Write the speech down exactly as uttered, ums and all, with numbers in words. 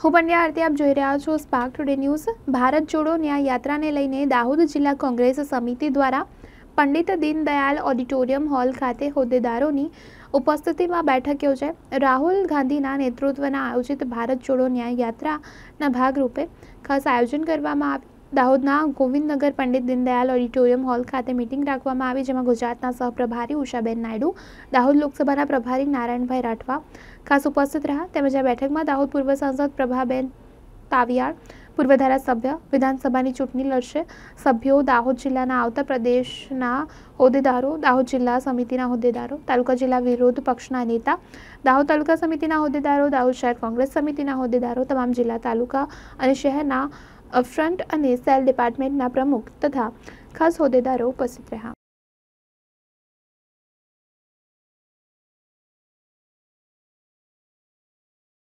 હું પંડ્યા આરતી, આપ જોઈ રહ્યા છો સ્પાર્ક ટુડે ન્યૂઝ। ભારત જોડો ન્યાય યાત્રાને લઈને દાહોદ જિલ્લા કોંગ્રેસ સમિતિ દ્વારા પંડિત દીનદયાળ ઓડિટોરિયમ હોલ ખાતે હોદ્દેદારોની ઉપસ્થિતિમાં બેઠક યોજાઈ। રાહુલ ગાંધીના નેતૃત્વના આયોજિત ભારત જોડો ન્યાય યાત્રાના ભાગરૂપે ખાસ આયોજન કરવામાં આવ્યું। દાહોદના ગોવિંદનગર પંડિત દીનદયાળ ઓડિટોરિયમ હોલ ખાતે મીટિંગ રાખવામાં આવી, જેમાં ગુજરાતના સહપ્રભારી ઉષાબેન નાયડુ, દાહોદ લોકસભાના પ્રભારી નારાયણભાઈ રાઠવા ખાસ ઉપસ્થિત રહ્યા। તેમજ આ બેઠકમાં દાહોદ પૂર્વ સાંસદ પ્રભાબેન તાવિયાડ, પૂર્વ ધારાસભ્ય, વિધાનસભાની ચૂંટણી લડશે સભ્યો, દાહોદ જિલ્લાના આવતા પ્રદેશના હોદ્દેદારો, દાહોદ જિલ્લા સમિતિના હોદ્દેદારો, તાલુકા જિલ્લા વિરોધ પક્ષના નેતા, દાહોદ તાલુકા સમિતિના હોદ્દેદારો, દાહોદ શહેર કોંગ્રેસ સમિતિના હોદ્દેદારો, તમામ જિલ્લા, તાલુકા અને શહેરના ફ્રન્ટ અને સેલ ડિપાર્ટમેન્ટના પ્રમુખ તથા ખાસ હોદ્દેદારો ઉપસ્થિત રહ્યા।